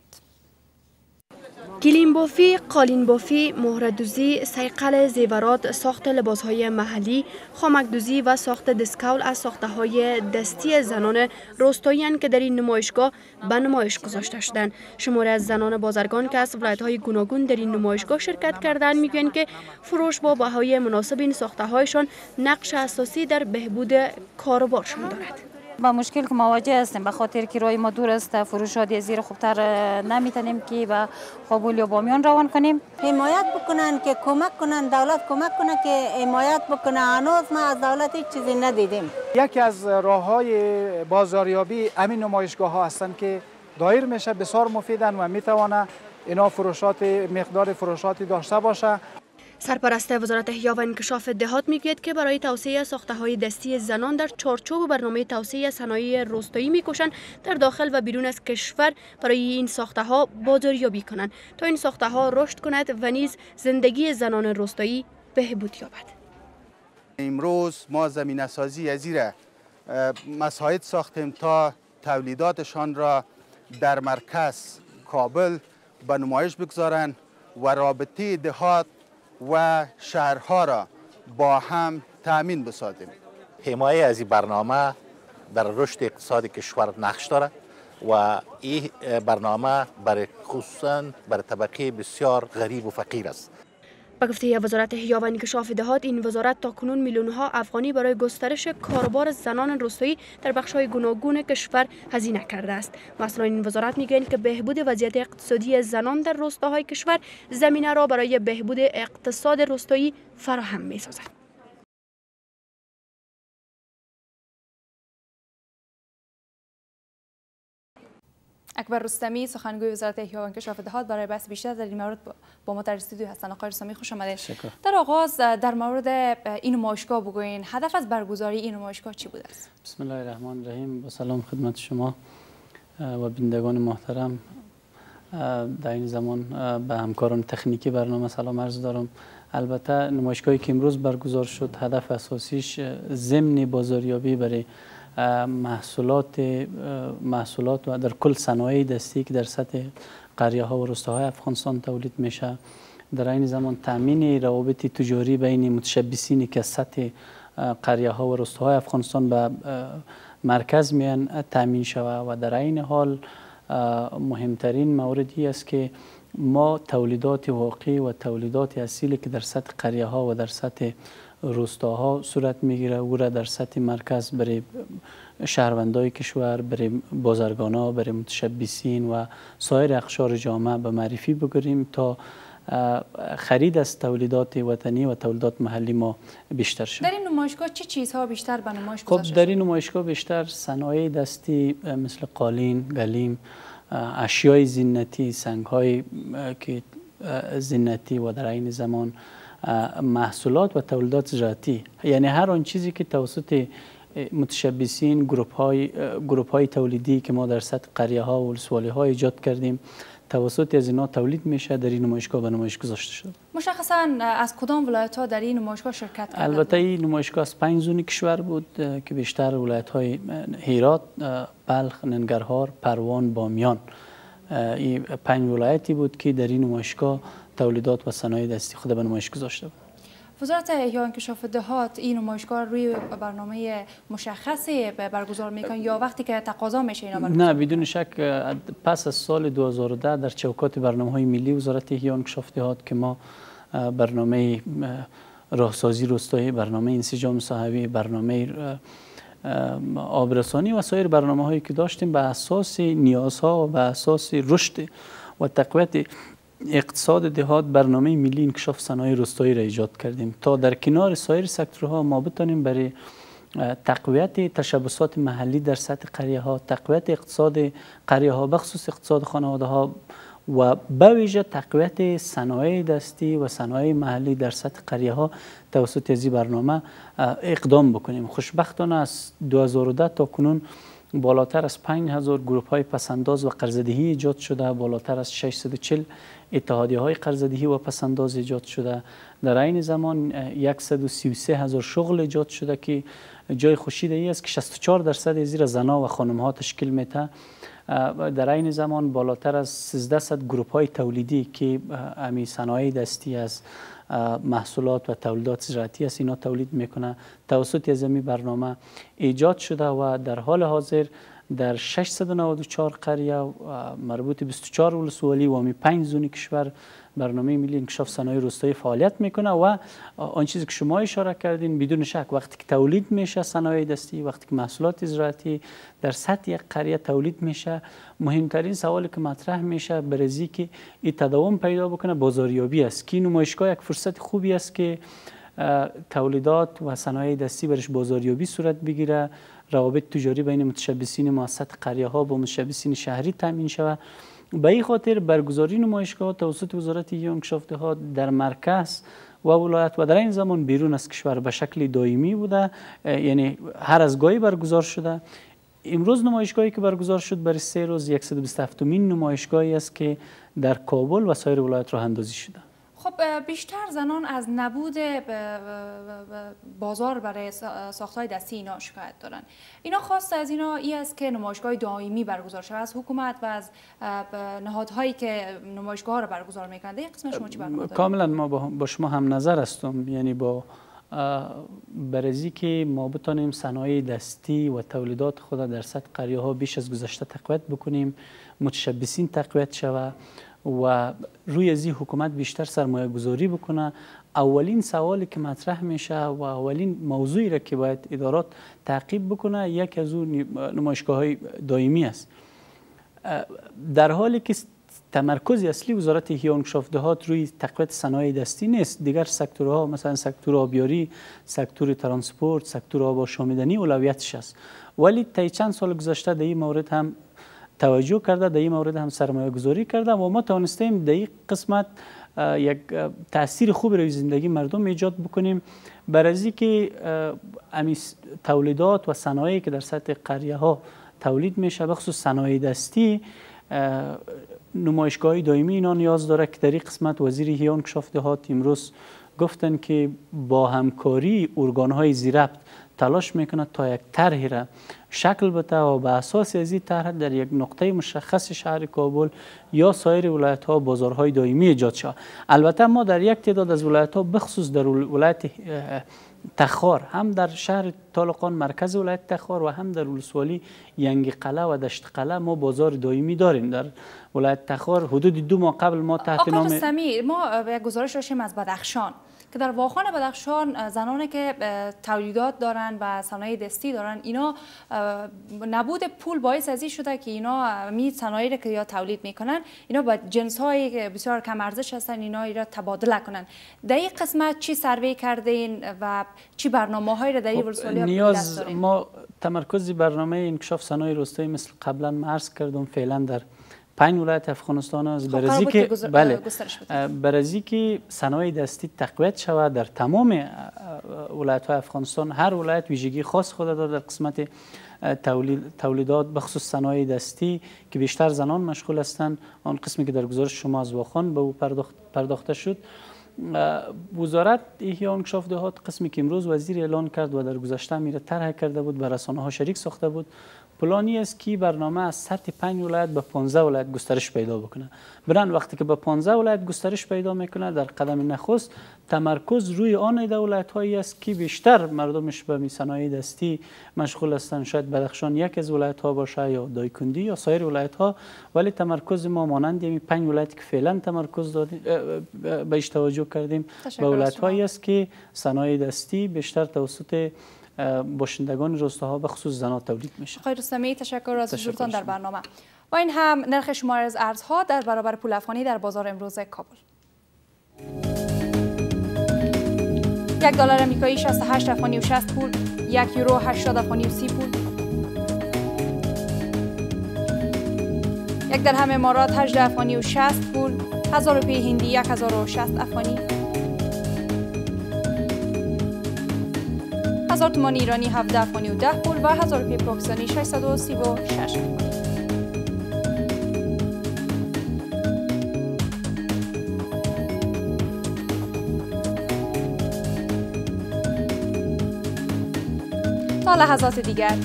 گلیم بافی، قالین بافی، مهردوزی، صیقل زیورات، ساخت لباسهای محلی، خامکدوزی و ساخت دسکول از ساخته‌های دستی زنان روستایی که در این نمایشگاه به نمایش گذاشته شدند. شماری از زنان بازرگان که از ولایت‌های گوناگون در این نمایشگاه شرکت کردند میگویند که فروش با بهای مناسب این ساخته‌هایشان نقش اساسی در بهبود کاروبارشان دارد. با مشکل که مواجه هستیم به خاطر که راه ما دور است، فروشات زیر خوبتر نمیتونیم که به قابل یا بامیان روان کنیم. حمایت بکنن که کمک کنن، دولت کمک کنه که حمایت بکنه. هنوز ما از دولت هیچ چیزی ندیدیم. یکی از راههای بازاریابی همین نمایشگاه ها هستند که دایر میشه، بسیار مفیدن و میتونه اینا مقدار فروشاتی داشته باشه. سرپرست وزارت احیا و انکشاف دهات میگوید که برای توسعه ساخته‌های دستی زنان در چارچوب برنامه توسعه صنایع روستایی میکوشند در داخل و بیرون از کشور برای این ساخته‌ها بازاریابی کنند تا این ساخته‌ها رشد کند و نیز زندگی زنان روستایی بهبود یابد. امروز ما زمینه‌سازی از زیر مساعد ساختیم تا تولیداتشان را در مرکز کابل به نمایش بگذارند و رابطه دهات و شهرها را با هم تأمین بسازیم. حمایت از این برنامه در رشد اقتصاد کشور نقش داره و این برنامه برای خصوصا برای طبقه بسیار غریب و فقیر است. به گفته وزارت احیا و انکشاف دهات، این وزارت تاکنون میلیون‌ها افغانی برای گسترش کاروبار زنان روستایی در بخش‌های گوناگون کشور هزینه کرده است. مسئولان این وزارت میگویند که بهبود وضعیت اقتصادی زنان در روستاهای کشور زمینه را برای بهبود اقتصاد روستایی فراهم می‌سازد. اکبر رستمی، سخنگوی وزارت احیا و انکشاف دهات، برای بحث بیشتر در این مورد با ما در استودیو هستند. آقای رستمی خوش آمدید. در آغاز در مورد این نمایشگاه بگوین، هدف از برگزاری این نمایشگاه چی بوده است؟ بسم الله الرحمن الرحیم. با سلام خدمت شما و بینندگان محترم. در این زمان به همکاران تکنیکی برنامه سلام عرض دارم. البته نمایشگاهی که امروز برگزار شد، هدف اساسیش ضمن بازاریابی برای محصولات و در کل صنایع دستی که در سطح قریه ها و روستاهای افغانستان تولید میشه، در این زمان تامین روابط تجاری بین متشبثینی که سطح قریه ها و روستاهای افغانستان به مرکز میان تامین شود و در این حال مهمترین موردی است که ما تولیدات واقعی و تولیدات اصیلی که در سطح قریه ها و در سطح روستاها صورت میگیره او را در سطح مرکز برای شهروندای کشور، برای بازرگانا، برای متشبثین و سایر اقشار جامعه به معرفی بگیریم تا خرید از تولیدات وطنی و تولیدات محلی ما بیشتر شد. در این نمایشگاه چه چیزها بیشتر به نمایش گذاشته شد؟ در این نمایشگاه بیشتر صنایع دستی مثل قالین، گلیم، اشیای زینتی، سنگ‌های که زینتی و در این زمان محصولات و تولیدات زراعتی، یعنی هر آن چیزی که توسط متشبثین، گروپ های تولیدی که ما در سطح قریه ها و ولسوالی ها ایجاد کردیم توسط از اینا تولید میشه در این نمایشگاه به نمایش گذاشته شده. مشخصا از کدام ولایت ها در این نمایشگاه شرکت کردند؟ البته این نمایشگاه از 5 زون کشور بود که بیشتر ولایت های هرات، بلخ، ننگرهار، پروان، بامیان، این 5 ولایتی بود که در این نمایشگاه تولیدات و صنایع دستی خود به نمایش گذاشته بود. وزارت احیا و انکشاف دهات این نمایشگاه روی برنامه مشخصی برگزار میکنه یا وقتی که تقاضا میشه اینا برگزار؟ نه، بدون شک پس از سال 2010 در چوکات برنامه‌های ملی وزارت احیا و انکشاف دهات که ما برنامه راهسازی روستایی، برنامه انسجام صحوی، برنامه آبرسانی و سایر برنامه‌هایی که داشتیم به اساس نیازها و به اساس رشد و تقویت اقتصاد دهات برنامه ملی انکشاف صنایع روستایی را ایجاد کردیم تا در کنار سایر سکتورها ما بتانیم برای تقویت تشبثات محلی در سطح قریه ها، تقویت اقتصاد قریه ها بخصوص اقتصاد خانواده ها و به ویژه تقویت صنایع دستی و صنایع محلی در سطح قریه ها توسط از این برنامه اقدام بکنیم. خوشبختانه از 2010 تا کنون بالاتر از 5000 گروپ های پسنداز و قرضه‌دهی ایجاد شده، بالاتر از 640 اتحادیه های قرضه‌دهی و پسنداز ایجاد شده. در این زمان 133000 شغل ایجاد شده که جای خوشی ای است که 64% از زیر زنا و خانم ها تشکیل میده. در این زمان بالاتر از 1300 گروپ های تولیدی که امی صنایع دستی از محصولات و تولیدات زراعتی است اینا تولید میکنه توسط از این برنامه ایجاد شده و در حال حاضر در 694 قریه مربوط 24 ولسوالی و 5 زون کشور برنامه ملی انکشاف صنایع روستایی فعالیت میکنه و آن چیزی که شما اشاره کردین بدون شک وقتی که تولید میشه صنایع دستی، وقتی که محصولات زراعتی در سطح یک قریه تولید میشه، مهمترین سوالی که مطرح میشه برای که این تداوم پیدا بکنه بازاریابی است که نمایشگاه یک فرصت خوبی است که تولیدات و صنایع دستی برش بازاریابی صورت بگیره، روابط تجاری بین متشبثین مؤسسات قریه ها با متشبثین شهری تامین شود. به این خاطر برگزاری نمایشگاه توسط وزارت احیا و انکشاف دهات در مرکز و ولایت و در این زمان بیرون از کشور به شکل دائمی بوده، یعنی هر از گاهی برگزار شده. امروز نمایشگاهی که برگزار شد برای 3 روز 127مین نمایشگاهی است که در کابل و سایر ولایت راه اندازی شده. خب بیشتر زنان از نبود بازار برای ساخت‌های دستی اینا شکایت دارن. اینا خواست از اینا است که نمایشگاه دائمی برگزار شود از حکومت و از نهادهایی که نمایشگاه را برگزار میکنند. این قسم شما چی برنامه دارید؟ کاملا ما با شما هم نظر هستم، یعنی با برزی که ما بتانیم صنایع دستی و تولیدات خود در سطح قریه ها بیش از گذشته تقویت بکنیم، متشبثین تقویت شود و روی ازی حکومت بیشتر سرمایه گذاری بکنه. اولین سوالی که مطرح میشه و اولین موضوعی را که باید ادارات تعقیب بکنه یک از اون نمایشگاه های دائمی است، در حالی که تمرکز اصلی وزارت احیا و انکشاف دهات روی تقویت صنایع دستی نیست. دیگر سکتورها مثلا سکتور آبیاری، سکتور ترانسپورت، سکتور آب آشامیدنی اولویتش است، ولی طی چند سال گذشته در این مورد هم توجه کرده، در این مورد هم سرمایه گذاری کرده و ما توانستیم در این قسمت یک تاثیر خوب روی زندگی مردم ایجاد بکنیم. برای که تولیدات و صنایعی که در سطح قریه ها تولید میشه، بخصوص صنایع دستی، نمایشگاه دائمی اینا نیاز داره که در این قسمت وزیر احیا و انکشاف دهات امروز گفتن که با همکاری ارگان‌های زیربط تلاش میکنه تا یک طرحی را شکل بده و به اساس از این طرح در یک نقطه مشخص شهر کابل یا سایر ولایت‌ها بازارهای دائمی ایجاد شود. البته ما در یک تعداد از ولایت‌ها بخصوص در ولایت تخار، هم در شهر طالقان مرکز ولایت تخار و هم در ولسوالی ینگی قلعه و دشت قلعه ما بازار دائمی داریم. در ولایت تخار حدود 2 ماه قبل ما تحت نام آقای رستمی ما یک گزارش داشتیم از بدخشان که در واخان بدخشان زنانی که تولیدات دارن و صنایع دستی دارن، اینا نبود پول باعث از این شده که اینا می صنایعی که یا تولید میکنن اینا با جنس های که بسیار کم ارزش هستن اینا را تبادله کنن. در این قسمت چی سروی کردین و چی برنامه‌هایی را در این ولسوالی نیاز دارین؟ ما تمرکز برنامه انکشاف صنایع روستایی مثل قبلا ما عرض کردم فعلا در 5 ولایت افغانستان است. برای که صنایع دستی تقویت شود در تمام ولایت‌های افغانستان، هر ولایت ویژگی خاص خود دارد در قسمت تولیدات بخصوص صنایع دستی که بیشتر زنان مشغول هستند. آن قسمی که در گزارش شما از واخان به او پرداخته شد، وزارت احیا و انکشاف دهات قسمی که امروز وزیر اعلان کرد و در گذشته میره طرح کرده بود، به رسانه‌ها شریک ساخته بود، پلانی است که برنامه از سطح 5 ولایت به 15 ولایت گسترش پیدا بکنه. برن وقتی که به 15 ولایت گسترش پیدا میکنه، در قدم نخست تمرکز روی آن ولایت‌هایی است که بیشتر مردمش به صنایع دستی مشغول هستند. شاید بدخشان یک از ولایت‌ها باشه یا دایکندی یا سایر ولایت‌ها، ولی تمرکز ما مانند این 5 ولایت که فعلا تمرکز دادیم بهش توجه کردیم به ولایت‌هایی است که صنایع دستی بیشتر توسط باشندگان روستاها به خصوص زنان تولید میشه. آقای رستمی تشکر از حضورتان در برنامه. و این هم نرخ شمار از ارزها در برابر پول افغانی در بازار امروز کابل. $1 آمریکایی 68 افغانی و 60 پول، 1 یورو 80 افغانی و 30 پول، 1 درهم امارات 18 افغانی و 60 پول، 1000 روپیه هندی 1060 افغانی، 1000 تومان ایرانی 17 افغانی و 10 پول و 1000 روپیه پاکستانی 636 افغانی. تا لحظات دیگر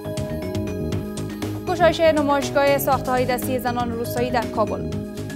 گشایش نمایشگاه ساخته‌های دستی زنان روستایی در کابل.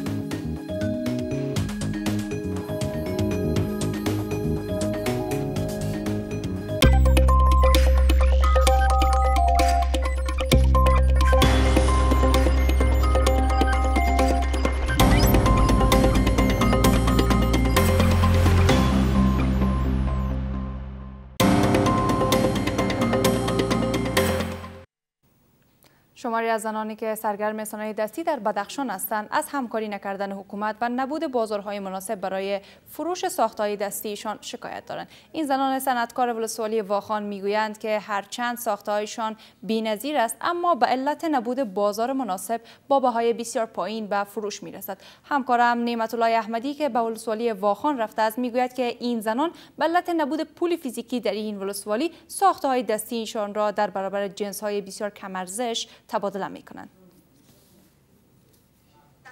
شماری از زنانی که سرگرم صنایع دستی در بدخشان هستند از همکاری نکردن حکومت و نبود بازارهای مناسب برای فروش ساختهای دستیشان شکایت دارند. این زنان صنعتکار ولسوالی واخان میگویند که هرچند ساختهایشان بی‌نظیر است اما به علت نبود بازار مناسب با بهای بسیار پایین به فروش میرسد. همکارم نعمت الله احمدی که به ولسوالی واخان رفته است میگوید که این زنان به علت نبود پول فیزیکی در این ولسوالی ساختهای دستیشان را در برابر جنس‌های بسیار کم ارزش تبادله می‌کنند.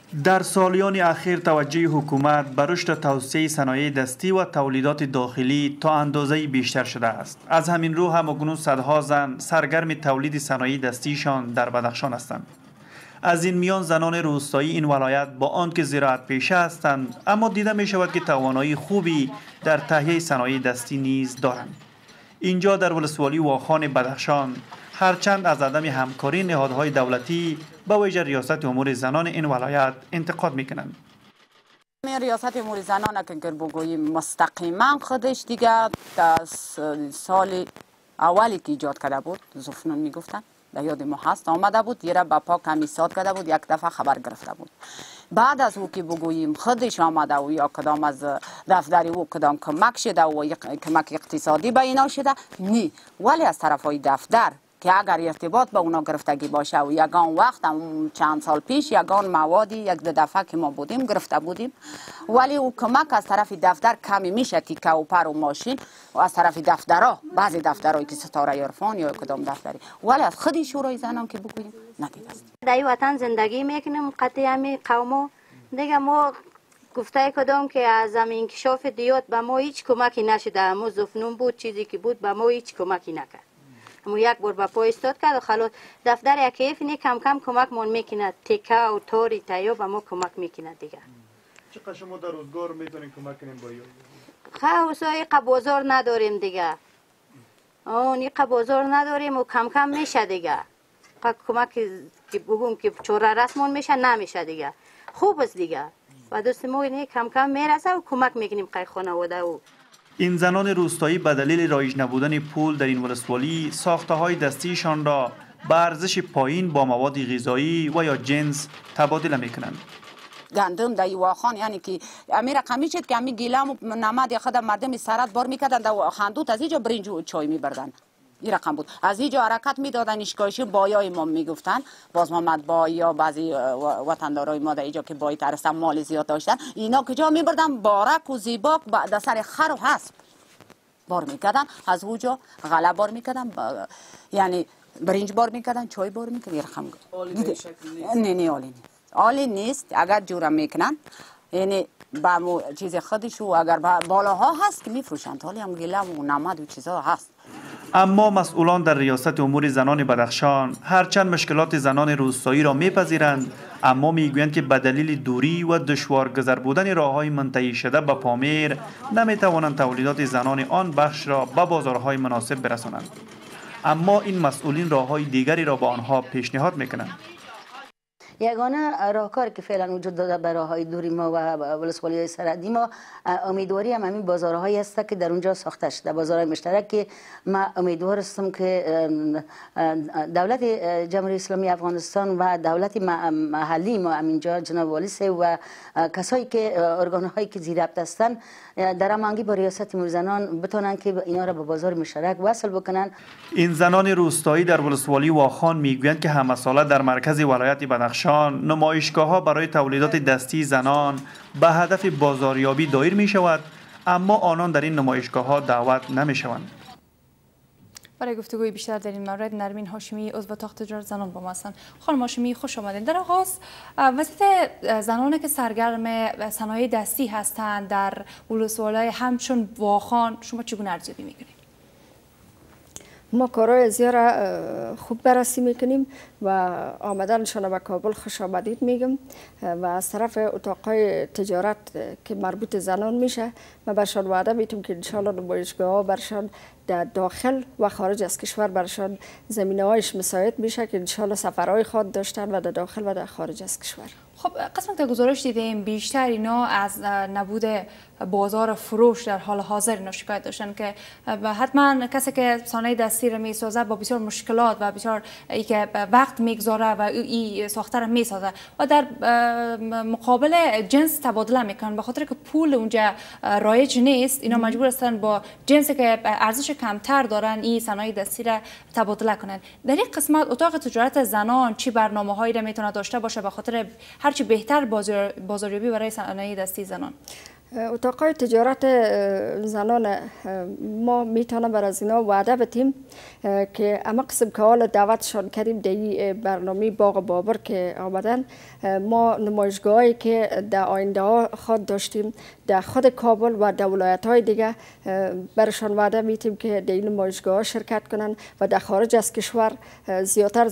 در سالیان اخیر توجه حکومت به رشد توسعه صنایع دستی و تولیدات داخلی تا اندازه‌ای بیشتر شده است. از همین رو هم اکنون صدها زن سرگرم تولید صنایع دستیشان در بدخشان هستند. از این میان زنان روستایی این ولایت با آنکه زراعت پیشه هستند، اما دیده می شود که توانایی خوبی در تهیه صنایع دستی نیز دارند. اینجا در ولسوالی واخان بدخشان هرچند از عدم همکاری نهادهای دولتی به ویژه ریاست امور زنان این ولایت انتقاد میکنند. ریاست امور زنان که بگوییم مستقیما خودش دیگه از سال اولی که ایجاد کرده بود، زفنون میگفتن، در یاد ما هست، آمده بود یه را با پا کمی ساد کرده بود، یک دفعه خبر گرفته بود. بعد از او که بگوییم خودش آمده و یا کدام از دفتری او کدام کمک شده و کمک اقتصادی به اینا شده نی، ولی از طرف های دفتر که اگر ارتباط به اونا گرفتگی باشه و یگان وقت چند سال پیش یگان موادی یک دو دفعه که ما بودیم گرفته بودیم، ولی او کمک از طرف دفتر کمی میشه، تیکه و پر و ماشین و از طرف دفترها، بعضی دفترهایی که ستاره عرفان یا کدام دفتری، ولی از خودی شورای زنان که بگوییم ندیده است. در این وطن زندگی میکنیم، قطعی همین قوما دیگه ما گفته کدام که از زمین انکشاف دیوت به ما هیچ کمکی نشده، ما زفنون بود چیزی که بود به ما هیچ کمکی نکرد. اما یک بار با پا استاد کرد و خلاص دفتر یکیف اینه کم کم کمک مون میکنه، تکه و تاری تایو به ما کمک میکنه دیگه. چقدر شما در روزگار میتونین کمک کنین با یو؟ خواهی بازار نداریم دیگه، اون بازار نداریم و کم کم میشه دیگه. کمک که بگم که چوره رسمون میشه نمیشه دیگه. خوب است دیگه و دوست ما اینه کم کم میرسه و کمک میکنیم قای خانواده و این زنان روستایی به دلیل رایج نبودن پول در این ولسوالی ساخته‌های دستیشان را به ارزش پایین با مواد غذایی و یا جنس تبادله میکنند. گندم در واخان یعنی که امی رقمی شد که امی گیلام و نمد خود مردم سرت بار میکردن و خندوت از اینجا برنج و چای میبردن. این رقم بود. از اینجا حرکت میدادن اشکایشی بایای ما میگفتن، باز محمد بای یا بعضی وطندارای ما در اینجا که بای ترستن مال زیاد داشتن، اینا کجا میبردن بارک و زیباک در سر خر و حسب بار میکردن، از اونجا غله بار میکردن، یعنی برنج بار میکردن، چای بار میکردن. این رقم نه عالی نیست. اگر جورم میکنن یعنی با مو چیز خودشو اگر بالاها هست که میفروشند، حالی هم گلم و نمد و چیزها هست. اما مسئولان در ریاست امور زنان بدخشان هرچند مشکلات زنان روستایی را میپذیرند، اما میگویند که به دلیل دوری و دشوارگذر بودن راههای منتهی شده به پامیر نمیتوانند تولیدات زنان آن بخش را به بازارهای مناسب برسانند. اما این مسئولین راههای دیگری را به آنها پیشنهاد میکنند. یگانه راهکاری که فعلا وجود داده برای راههای دوری ما و ولسوالی سرحدی ما، امیدواری هم همین بازارهایی هست که در اونجا ساخته شده، بازارهای مشترک که ما امیدوار هستم که دولت جمهوری اسلامی افغانستان و دولت محلی ما همینجا جناب والی و کسایی که ارگان‌هایی که زیر ضبط هستند در هماهنگی با ریاست امور زنان بتونن که اینا را به بازار مشترک وصل بکنن. این زنان روستایی در ولسوالی واخان میگویند که همه ساله در مرکز ولایت بدخشان نمایشگاه‌ها برای تولیدات دستی زنان به هدف بازاریابی دایر می شود، اما آنان در این نمایشگاه‌ها دعوت نمی شوند. برای گفتگوی بیشتر در این مورد نرمین هاشمی عضو تاخت تجارت زنان با ما هستند. خانم هاشمی خوش آمدید. در آغاز وضعیت زنانی که سرگرم صنایع دستی هستند در ولسوالی همچون واخان شما چگونه ارزیابی می‌کنید؟ ما کارهای زیاد خوب بررسی میکنیم و آمدنشان به کابل خوش آمدید میگم و از طرف اتاقهای تجارت که مربوط زنان میشه ما برشان وعده میتونم که انشاءالله نمایشگاه ها برشان در داخل و خارج از کشور برشان زمینه هایش مساعد میشه که انشاءالله سفرهای خود داشتن و در داخل و در خارج از کشور. خب قسمت گزارش دیدیم بیشتر اینا از نبود بازار فروش در حال حاضر اینا شکایت داشتن که حتما کسی که صنایع دستی را میسازه با بسیار مشکلات و بسیار ای که وقت میگذاره و ای ساخته را میسازه و در مقابل جنس تبادله میکنن، به خاطر که پول اونجا رایج نیست اینا مجبور هستن با جنسی که ارزش کمتر دارن این صنایع دستی را تبادله کنن. در این قسمت اتاق تجارت زنان چی برنامه‌هایی را میتونه داشته باشه به خاطر هرچی بهتر بازاریابی برای صنایع دستی زنان؟ اتاقای تجارت زنان ما میتونه بر از اینا وعده بتیم که اما قسم که حالا دعوتشان کردیم در برنامه باغ بابر که آمدن. ما نمایشگاهی که در آینده ها خود داشتیم در خود کابل و در ولایت های دیگه برشان وعده میتیم که در این نمایشگاه شرکت کنن و در خارج از کشور زیادتر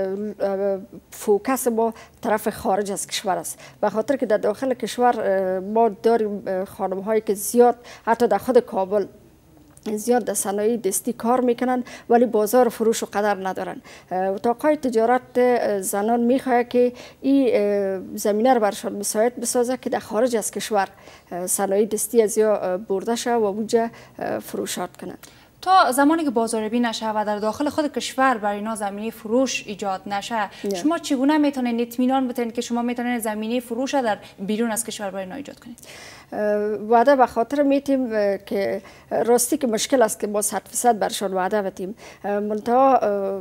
فوکس ما طرف خارج از کشور است، به خاطر که در داخل کشور ما داریم خانم هایی که زیاد حتی در خود کابل زیاد در صنایع دستی کار میکنن ولی بازار فروش و قدر ندارن. اتاقهای تجارت زنان میخواهد که این زمینه رو برشان مساعد بسازه که در خارج از کشور صنایع دستی از یا برده شد و اونجا فروشات کنند. تا زمانی که بازاریابی نشه و در داخل خود کشور برای اینا زمینه فروش ایجاد نشه شما چگونه میتونید اطمینان بدین که شما میتونید زمینه فروش در بیرون از کشور برای اینا ایجاد کنید؟ وعده به خاطر میتیم که راستی که مشکل است که ما 100% برشان وعده بدیم، منتها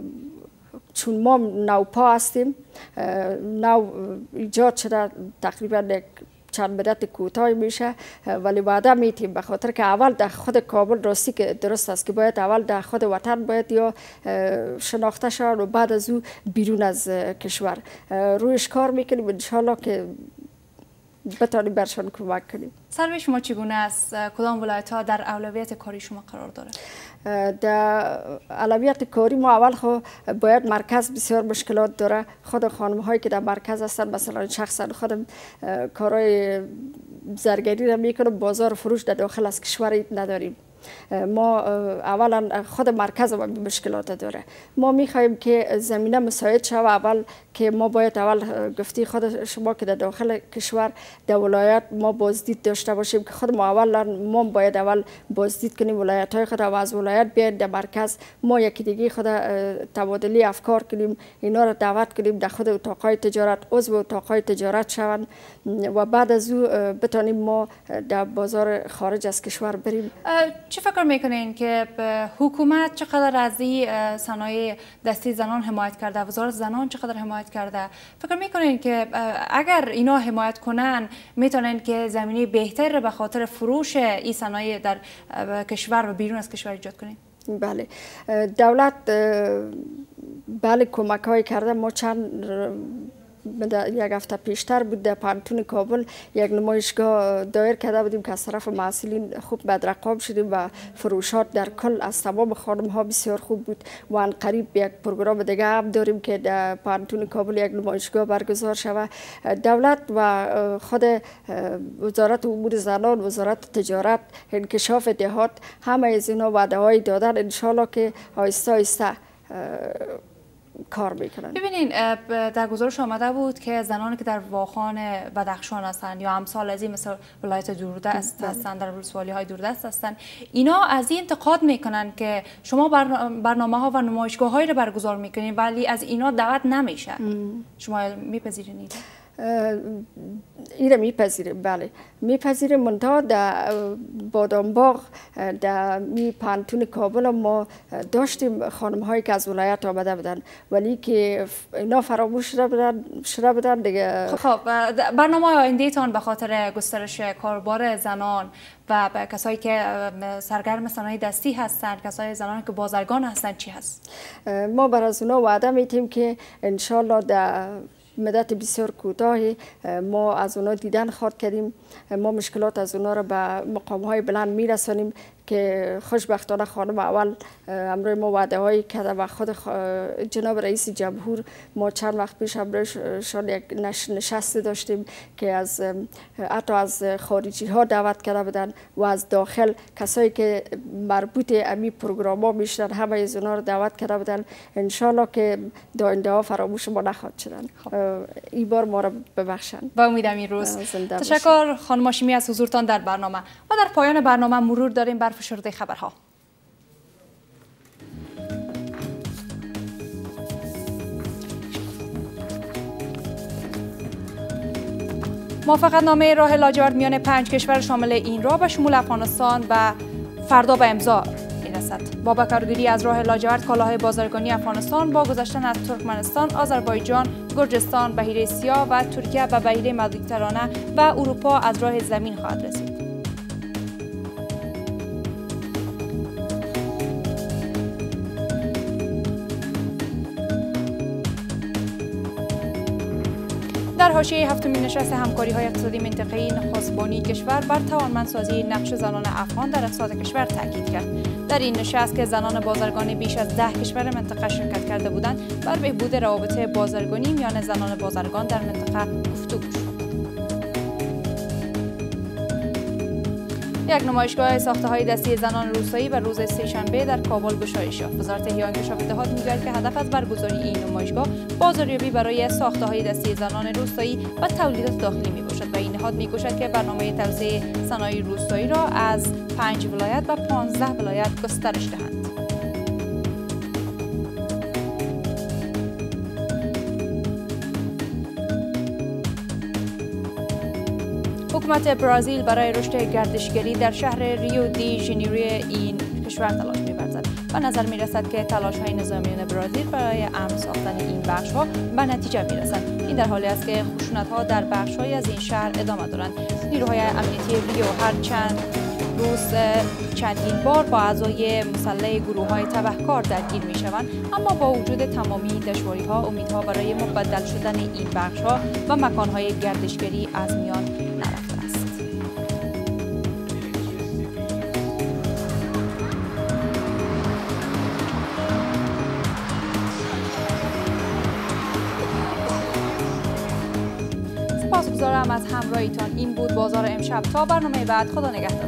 چون ما نوپا هستیم، نو ایجاد شده تقریبا چند مدت کوتاه میشه ولی وعده میتیم به خاطر که اول در خود کابل راستی که درست است که باید اول در خود وطن باید یا شناخته شود و بعد از او بیرون از کشور رویش کار میکنیم انشالله که بتانیم برشان کمک کنیم. سروی شما چگونه است؟ کدام ولایت ها در اولویت کاری شما قرار داره؟ در اولویت کاری ما اول خو باید مرکز بسیار مشکلات داره. خود خانم هایی که در مرکز هستن مثلا شخصا خودم کارهای زرگری را میکنم، بازار فروش در داخل از کشور نداریم. ما اولا خود مرکز ما مشکلات داره. ما میخواهیم که زمینه مساعد شود. اول که ما باید اول گفتی خود شما که در داخل کشور در ولایت ما بازدید داشته باشیم که خود ما اولا ما باید اول بازدید کنیم ولایت های خود و از ولایت بیاید در مرکز ما یکی دیگه خود تبادلی افکار کنیم، اینا را دعوت کنیم در خود اتاقهای تجارت عضو اتاقهای تجارت شوند و بعد از او بتانیم ما در بازار خارج از کشور بریم. چه فکر میکنین که حکومت چقدر از این صنایع دستی زنان حمایت کرده، وزارت زنان چقدر حمایت کرده؟ فکر میکنین که اگر اینا حمایت کنن میتونن که زمینه بهتر به خاطر فروش این صنایع در کشور و بیرون از کشور ایجاد کنین؟ بله، دولت بله کمک های کرده. ما چند یک هفته پیشتر بود در پانتون کابل یک نمایشگاه دایر کرده بودیم که از طرف محصلین خوب بدرقام شدیم و فروشات در کل از تمام خانم ها بسیار خوب بود و ان قریب یک پروگرام دیگه هم داریم که در پانتون کابل یک نمایشگاه برگزار شود. دولت و خود وزارت امور زنان، وزارت تجارت، انکشاف دهات همه از اینا وعده های دادن، انشالله که آهسته آهسته کار میکنن. ببینین در گزارش آمده بود که زنانی که در واخان بدخشان هستند یا امثال از این مثل ولایت دوردست هستند، در ولسوالی های دوردست هستند، اینا از این انتقاد میکنن که شما برنامه ها و نمایشگاه هایی رو برگزار میکنین ولی از اینا دعوت نمیشه. شما میپذیرین؟ این را میپذیریم، بله میپذیریم. منتها در بادامباغ در پانتون کابل ما داشتیم خانم هایی که از ولایت آمده بودن ولی که اینا فراموش شده بودن دیگه. خب برنامه آینده تان به خاطر گسترش کاربار زنان و کسایی که سرگرم صنایع دستی هستند، کسای زنانی که بازرگان هستند چی هست؟ ما برای از اونا وعده میتیم که انشالله در مدت بسیار کوتاهی ما از اونا دیدن خواهد کردیم. ما مشکلات از اونا را به مقام های بلند میرسانیم که خوشبختانه خانم اول امروز ما وعده هایی کرده و خود جناب رئیس جمهور ما چند وقت پیش امروزشان یک نشست داشتیم که از حتی از خارجی ها دعوت کرده بودن و از داخل کسایی که مربوط امی پروگرام ها میشدن همه از اونا رو دعوت کرده بودن. انشالله که آینده ها فراموش ما نخواهد شدن. این بار ما را ببخشن. با امید این روز. تشکر خانم هاشمی از حضورتان در برنامه. و در پایان برنامه مرور داریم بر فشرده خبرها. موافقتنامه راه لاجورد میان 5 کشور شامل ایران و شمول افغانستان و فردا به امضا میرسد. با بکارگیری از راه لاجورد کالاهای بازرگانی افغانستان با گذشتن از ترکمنستان، آذربایجان، گرجستان، بحیره سیاه و ترکیه به بحیره مدیترانه و اروپا از راه زمین خواهد رسید. حاشیه هفتمین نشست همکاری‌های اقتصادی منطقه‌ای نخستبانی کشور بر توانمندسازی نقش زنان افغان در اقتصاد کشور تاکید کرد. در این نشست که زنان بازرگانی بیش از 10 کشور منطقه شرکت کرده بودند، بر بهبود روابط بازرگانی میان زنان بازرگان در منطقه گفتگو شد. یک نمایشگاه ساخته‌های دستی زنان روستایی بر روز سه‌شنبه در کابل گشایش یافت. وزارت احیای انکشاف اتحاد می‌گوید که هدف از برگزاری این نمایشگاه بازاریابی برای ساخته‌های دستی زنان روستایی و تولیدات داخلی میباشد و این نهاد می‌کوشد که برنامه توسعه صنایع روستایی را از 5 ولایت و 15 ولایت گسترش دهند. حکومت برزیل برای رشد گردشگری در شهر ریو دی ژانیرو این کشور تلاش می‌ورزد و نظر می‌رسد که تلاش‌های نظامیان برزیل برای امن ساختن این بخش‌ها به نتیجه می‌رسند. این در حالی است که خشونت‌ها در بخش‌هایی از این شهر ادامه دارند. نیروهای امنیتی ریو هر چندین بار با اعضای مسلح گروه‌های تبهکار درگیر می‌شوند، اما با وجود تمامی دشواری‌ها امیدها برای مبدل شدن این بخش‌ها و مکان‌های گردشگری از میان نرفته است. سپاسگزارم از همراهیتان. این بود بازار امشب. تا برنامه بعد، خدا نگهدار.